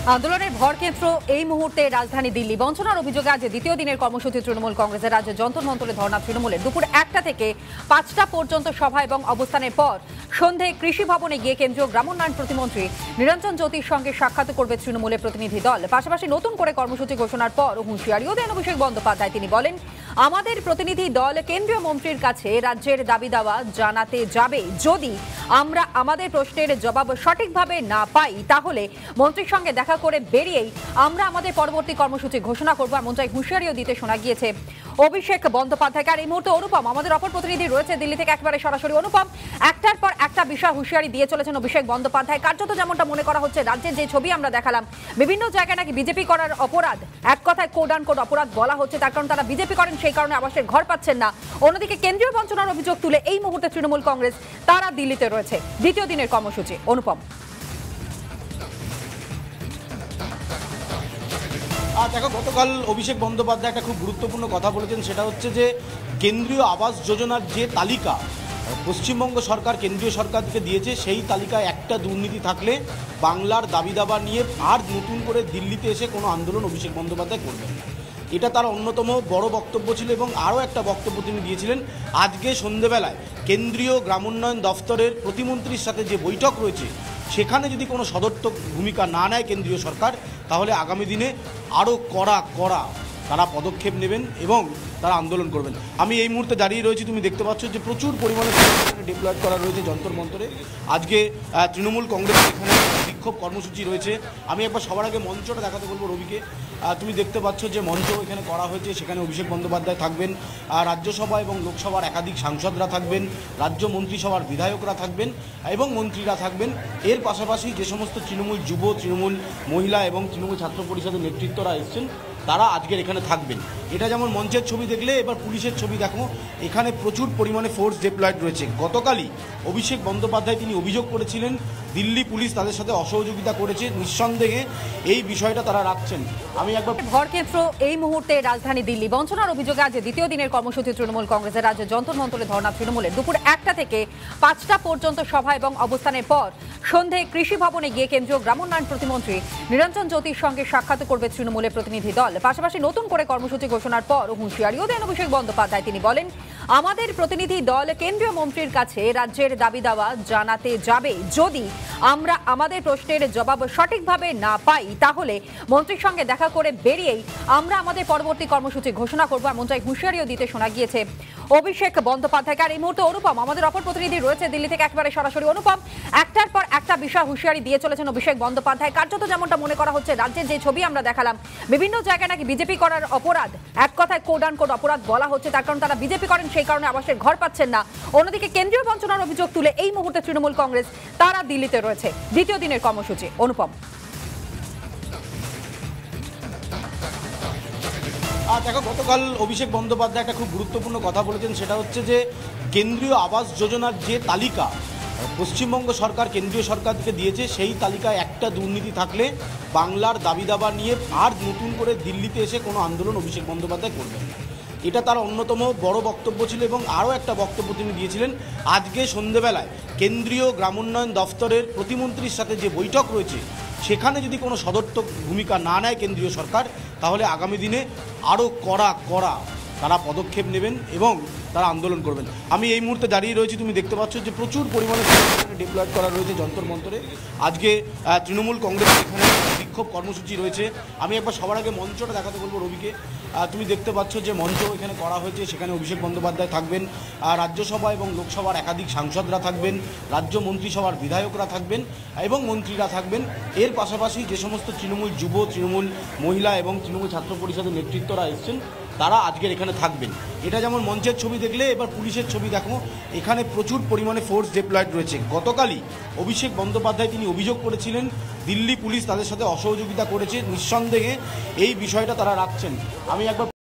আন্দোলনের ভরকেন্দ্র এই মুহূর্তে রাজধানী দিল্লি। বঞ্চনার অভিযোগে আজ দ্বিতীয় দিনের কর্মসূচি তৃণমূল কংগ্রেসের রাজ্যে যন্তর মন্তরে ধর্ণা তৃণমূলের। দুপুর 1টা থেকে 5টা পর্যন্ত সভা এবং অবস্থানের পর সন্ধে কৃষি ভবনে গিয়ে কেন্দ্রীয় গ্রামোন্নয়ন প্রতিমন্ত্রী নিরঞ্জন জ্যোতির সঙ্গে সাক্ষাৎ করবে তৃণমূলের প্রতিনিধি দল। পাশাপাশি নতুন করে কর্মসূচি ঘোষণার পর হুঁশিয়ারিও দেন অভিষেক বন্দ্যোপাধ্যায়। তিনি বলেন, আমাদের প্রতিনিধি দল কেন্দ্রীয় মন্ত্রীর কাছে রাজ্যের দাবি দাওয়া জানাতে যাবে। যদি আমরা আমাদের প্রশ্নের জবাব সঠিকভাবে না পাই, তাহলে মন্ত্রীর সঙ্গে দেখা করে বেরিয়েই আমরা আমাদের পরবর্তী কর্মসূচি ঘোষণা করব। এমনটাই হুঁশিয়ারিও দিতে শোনা গিয়েছে অভিষেক বন্দ্যোপাধ্যায়কে। আর এই মুহূর্তে অনুপম আমাদের অপর প্রতিনিধি রয়েছে দিল্লি থেকে একেবারে সরাসরি। অনুপম, একটার পর একটা বিষয় হুঁশিয়ারি দিয়ে চলেছেন অভিষেক বন্দ্যোপাধ্যায়। কার্যত যেমনটা মনে করা হচ্ছে, রাজ্যের যে ছবি আমরা দেখালাম, বিভিন্ন জায়গায় নাকি বিজেপি করার অপরাধ, এক কথায় কোড অ্যান্ড কোড অপরাধ বলা হচ্ছে, তার কারণ তারা বিজেপি করেন, সেই কারণে আবাসের ঘর পাচ্ছেন না। অন্যদিকে কেন্দ্রীয় বঞ্চনার অভিযোগ তুলে এই মুহূর্তে তৃণমূল কংগ্রেস তারা দিল্লিতে রয়েছে দ্বিতীয় দিনের কর্মসূচি। অনুপম, দেখো, গতকাল অভিষেক বন্দ্যোপাধ্যায় একটা খুব গুরুত্বপূর্ণ কথা বলেছেন। সেটা হচ্ছে যে কেন্দ্রীয় আবাস যোজনার যে তালিকা পশ্চিমবঙ্গ সরকার কেন্দ্রীয় সরকারকে দিয়েছে, সেই তালিকায় একটা দুর্নীতি থাকলে বাংলার দাবি দাবা নিয়ে আর নতুন করে দিল্লিতে এসে কোনো আন্দোলন অভিষেক বন্দ্যোপাধ্যায় করবেন না। এটা তার অন্যতম বড় বক্তব্য ছিল। এবং আরও একটা বক্তব্য তিনি দিয়েছিলেন আজকে সন্ধেবেলায় কেন্দ্রীয় গ্রামোন্নয়ন দফতরের প্রতিমন্ত্রীর সাথে যে বৈঠক রয়েছে, সেখানে যদি কোনো সদর্থক ভূমিকা না নেয় কেন্দ্রীয় সরকার, তাহলে আগামী দিনে আরও কড়া তারা পদক্ষেপ নেবেন এবং তারা আন্দোলন করবেন। আমি এই মুহূর্তে দাঁড়িয়ে রয়েছি, তুমি দেখতে পাচ্ছ যে প্রচুর পরিমাণে ডিপ্লয়েড করা রয়েছে যন্তর মন্তরে। আজকে তৃণমূল কংগ্রেসের এখানে বিক্ষোভ কর্মসূচি রয়েছে। আমি একবার সবার আগে মঞ্চটা দেখাতে বলবো রবিকে। তুমি দেখতে পাচ্ছ যে মঞ্চ এখানে করা হয়েছে, সেখানে অভিষেক বন্দ্যোপাধ্যায় থাকবেন, রাজ্যসভা এবং লোকসভার একাধিক সাংসদরা থাকবেন, রাজ্য মন্ত্রিসভার বিধায়করা থাকবেন এবং মন্ত্রীরা থাকবেন। এর পাশাপাশি যে সমস্ত তৃণমূল যুব, তৃণমূল মহিলা এবং তৃণমূল ছাত্র পরিষদের নেতৃত্বরা এসছেন, তারা আজকের এখানে থাকবেন। এটা যেমন মঞ্চের ছবি দেখলে, এবার পুলিশের ছবি দেখো। এখানে প্রচুর পরিমাণে ফোর্স ডিপ্লয়েড রয়েছে। গতকালই অভিষেক বন্দ্যোপাধ্যায় তিনি অভিযোগ করেছিলেন দিল্লি পুলিশ তাদের সাথে অসহযোগিতা করেছে। নিঃসন্দেহে এই বিষয়টা তারা রাখছেন। আমি একবার ভরকেন্দ্র এই মুহূর্তে রাজধানী দিল্লি। বঞ্চনার অভিযোগে আজ দ্বিতীয় দিনের কর্মসূচি তৃণমূল কংগ্রেসের রাজ্যে যন্তর মন্তরে ধর্ণা তৃণমূলের। দুপুর 1টা থেকে 5টা পর্যন্ত সভা এবং অবস্থানের পর সন্ধে কৃষি ভবনে গিয়ে কেন্দ্রীয় গ্রামোন্নয়ন প্রতিমন্ত্রী নিরঞ্জন জ্যোতির সঙ্গে সাক্ষাৎ করবে তৃণমূলের প্রতিনিধি দল। পাশাপাশি নতুন করে কর্মসূচি ঘোষণার পর হুঁশিয়ারিও দেন অভিষেক বন্দ্যোপাধ্যায়। তিনি বলেন, আমাদের প্রতিনিধি দল কেন্দ্রীয় মন্ত্রীর কাছে রাজ্যের দাবি দাওয়া জানাতে যাবে। যদি আমরা আমাদের প্রশ্নের জবাব সঠিকভাবে না পাই, তাহলে মন্ত্রীর সঙ্গে দেখা করে বেরিয়েই আমরা আমাদের পরবর্তী কর্মসূচি ঘোষণা করব। এমনটাই হুঁশিয়ারিও দিতে শোনা গিয়েছে অভিষেক বন্দ্যোপাধ্যায়কে। আর এই মুহূর্তে অনুপম আমাদের অপর প্রতিনিধি রয়েছে দিল্লি থেকে একেবারে সরাসরি। অনুপম, একটার পর একটা বিষয় হুঁশিয়ারি দিয়ে চলেছেন অভিষেক বন্দ্যোপাধ্যায়। কার্যত যেমনটা মনে করা হচ্ছে, রাজ্যের যে ছবি আমরা দেখালাম, বিভিন্ন জায়গায় নাকি বিজেপি করার অপরাধ, এক কথায় কোড অ্যান্ড কোড অপরাধ বলা হচ্ছে, তার কারণ তারা বিজেপি করেন, সেই কারণে আবাসের ঘর পাচ্ছেন না। অন্যদিকে কেন্দ্রীয় বঞ্চনার অভিযোগ তুলে এই মুহূর্তে তৃণমূল কংগ্রেস তারা দিল্লিতে রয়েছে দ্বিতীয় দিনের কর্মসূচি। অনুপম, দেখো, গতকাল অভিষেক বন্দ্যোপাধ্যায় একটা খুব গুরুত্বপূর্ণ কথা বলেছেন। সেটা হচ্ছে যে কেন্দ্রীয় আবাস যোজনার যে তালিকা পশ্চিমবঙ্গ সরকার কেন্দ্রীয় সরকারকে দিয়েছে, সেই তালিকায় একটা দুর্নীতি থাকলে বাংলার দাবি দাবা নিয়ে আর নতুন করে দিল্লিতে এসে কোনো আন্দোলন অভিষেক বন্দ্যোপাধ্যায় করবেন না। এটা তার অন্যতম বড় বক্তব্য ছিল। এবং আরও একটা বক্তব্য তিনি দিয়েছিলেন আজকে সন্ধেবেলায় কেন্দ্রীয় গ্রামোন্নয়ন দফতরের প্রতিমন্ত্রীর সাথে যে বৈঠক রয়েছে, সেখানে যদি কোনো সদর্থক ভূমিকা না নেয় কেন্দ্রীয় সরকার, তাহলে আগামী দিনে আরও কড়া তারা পদক্ষেপ নেবেন এবং তারা আন্দোলন করবেন। আমি এই মুহূর্তে দাঁড়িয়ে রয়েছি, তুমি দেখতে পাচ্ছ যে প্রচুর পরিমাণে ডিপ্লয়েড করা রয়েছে যন্তর মন্তরে। আজকে তৃণমূল কংগ্রেসের এখানে বিক্ষোভ কর্মসূচি রয়েছে। আমি একবার সবার আগে মঞ্চটা দেখাতে বলবো রবিকে। তুমি দেখতে পাচ্ছ যে মঞ্চ এখানে করা হয়েছে, সেখানে অভিষেক বন্দ্যোপাধ্যায় থাকবেন, রাজ্যসভা এবং লোকসভার একাধিক সাংসদরা থাকবেন, রাজ্য মন্ত্রিসভার বিধায়করা থাকবেন এবং মন্ত্রীরা থাকবেন। এর পাশাপাশি যে সমস্ত তৃণমূল যুব, তৃণমূল মহিলা এবং তৃণমূল ছাত্র পরিষদের নেতৃত্বরা এসছেন, তারা আজকের এখানে থাকবেন। এটা যেমন মঞ্চের ছবি দেখলে, এবার পুলিশের ছবি দেখো। এখানে প্রচুর পরিমাণে ফোর্স ডিপ্লয়েড রয়েছে। গতকালই অভিষেক বন্দ্যোপাধ্যায় তিনি অভিযোগ করেছিলেন দিল্লি পুলিশ তাদের সাথে অসহযোগিতা করেছে। নিঃসন্দেহে এই বিষয়টা তারা রাখছেন। আমি একবার